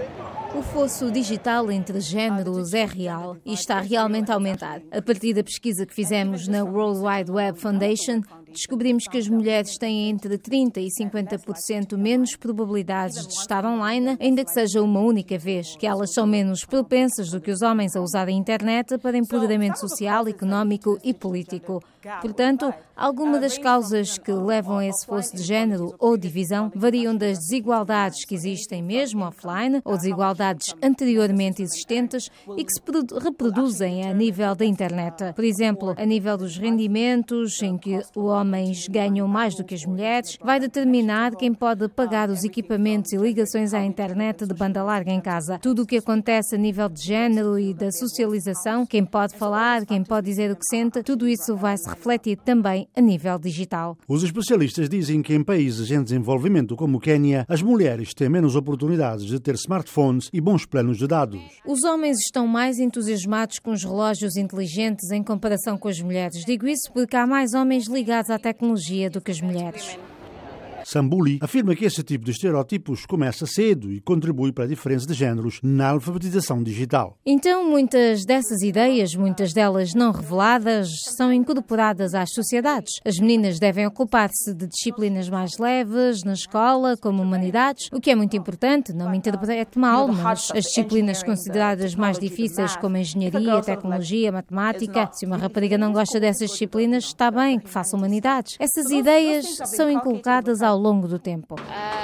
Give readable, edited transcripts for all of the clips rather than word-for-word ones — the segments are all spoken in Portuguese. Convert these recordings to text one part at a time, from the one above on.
O fosso digital entre géneros é real e está realmente a aumentar. A partir da pesquisa que fizemos na World Wide Web Foundation, descobrimos que as mulheres têm entre 30% e 50% menos probabilidades de estar online, ainda que seja uma única vez, que elas são menos propensas do que os homens a usar a internet para empoderamento social, económico e político. Portanto, algumas das causas que levam a esse fosso de género ou divisão variam das desigualdades que existem mesmo offline ou desigualdades anteriormente existentes e que se reproduzem a nível da internet. Por exemplo, a nível dos rendimentos, em que os homens ganham mais do que as mulheres, vai determinar quem pode pagar os equipamentos e ligações à internet de banda larga em casa. Tudo o que acontece a nível de género e da socialização, quem pode falar, quem pode dizer o que sente, tudo isso vai se refletir também a nível digital. Os especialistas dizem que em países em desenvolvimento como o Quênia, as mulheres têm menos oportunidades de ter smartphones e bons planos de dados. Os homens estão mais entusiasmados com os relógios inteligentes em comparação com as mulheres. Digo isso porque há mais homens ligados à tecnologia do que as mulheres. Sambuli afirma que esse tipo de estereótipos começa cedo e contribui para a diferença de géneros na alfabetização digital. Então, muitas dessas ideias, muitas delas não reveladas, são incorporadas às sociedades. As meninas devem ocupar-se de disciplinas mais leves na escola, como humanidades, o que é muito importante, não me interprete mal, mas as disciplinas consideradas mais difíceis, como engenharia, tecnologia, matemática, se uma rapariga não gosta dessas disciplinas, está bem que faça humanidades. Essas ideias são inculcadas ao longo do tempo.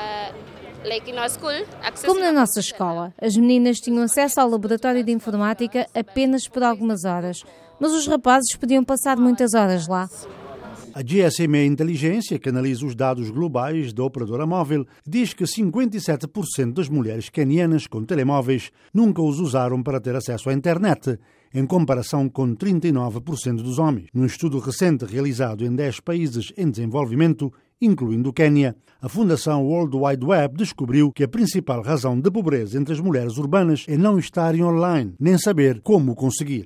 Como na nossa escola, as meninas tinham acesso ao laboratório de informática apenas por algumas horas, mas os rapazes podiam passar muitas horas lá. A GSMA Inteligência, que analisa os dados globais da operadora móvel, diz que 57% das mulheres quenianas com telemóveis nunca os usaram para ter acesso à internet, em comparação com 39% dos homens. Num estudo recente realizado em 10 países em desenvolvimento, incluindo o Quênia, a Fundação World Wide Web descobriu que a principal razão de pobreza entre as mulheres urbanas é não estarem online, nem saber como conseguir.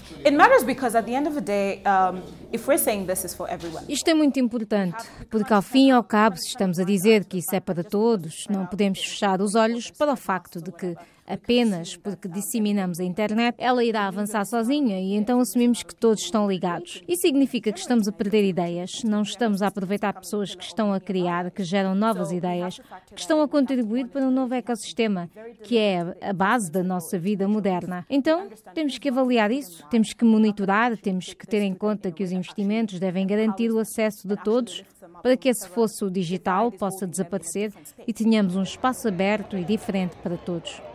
Isto é muito importante, porque ao fim e ao cabo, se estamos a dizer que isso é para todos, não podemos fechar os olhos para o facto de que apenas porque disseminamos a internet, ela irá avançar sozinha e então assumimos que todos estão ligados. Isso significa que estamos a perder ideias, não estamos a aproveitar pessoas que estão a criar, que geram novas ideias, que estão a contribuir para um novo ecossistema, que é a base da nossa vida moderna. Então, temos que avaliar isso, temos que monitorar, temos que ter em conta que os investimentos devem garantir o acesso de todos para que esse fosso digital possa desaparecer e tenhamos um espaço aberto e diferente para todos.